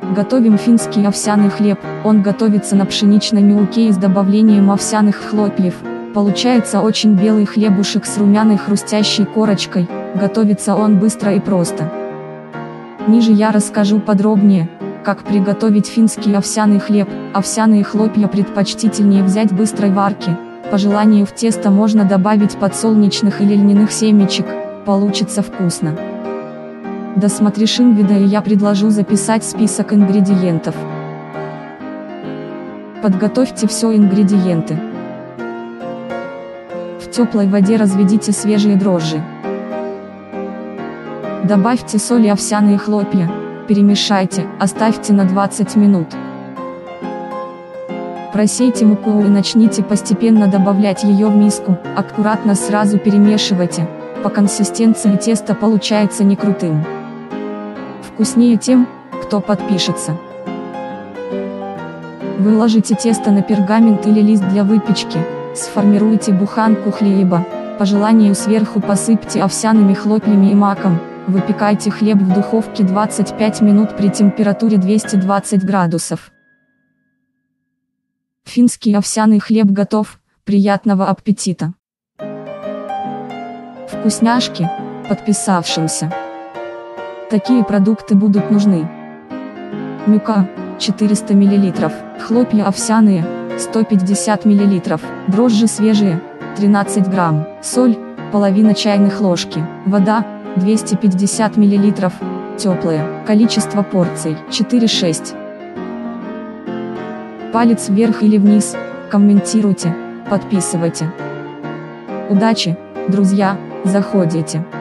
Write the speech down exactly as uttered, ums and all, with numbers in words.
Готовим финский овсяный хлеб. Он готовится на пшеничной муке и с добавлением овсяных хлопьев. Получается очень белый хлебушек с румяной хрустящей корочкой. Готовится он быстро и просто. Ниже я расскажу подробнее, как приготовить финский овсяный хлеб. Овсяные хлопья предпочтительнее взять быстрой варки. По желанию в тесто можно добавить подсолнечных или льняных семечек, получится вкусно. Досмотришь видео, и я предложу записать список ингредиентов. Подготовьте все ингредиенты. В теплой воде разведите свежие дрожжи. Добавьте соль и овсяные хлопья, перемешайте, оставьте на двадцать минут. Просейте муку и начните постепенно добавлять ее в миску, аккуратно сразу перемешивайте, по консистенции тесто получается не крутым. Вкуснее тем, кто подпишется. Выложите тесто на пергамент или лист для выпечки, сформируйте буханку хлеба, по желанию сверху посыпьте овсяными хлопьями и маком, выпекайте хлеб в духовке двадцать пять минут при температуре двести двадцать градусов. Финский овсяный хлеб готов, приятного аппетита! Вкусняшки, подписавшимся. Такие продукты будут нужны. Мука, четыреста миллилитров, хлопья овсяные, сто пятьдесят миллилитров, дрожжи свежие, тринадцать грамм, соль, половина чайных ложки, вода, двести пятьдесят миллилитров, теплая, количество порций, четыре-шесть. Палец вверх или вниз, комментируйте, подписывайте. Удачи, друзья, заходите.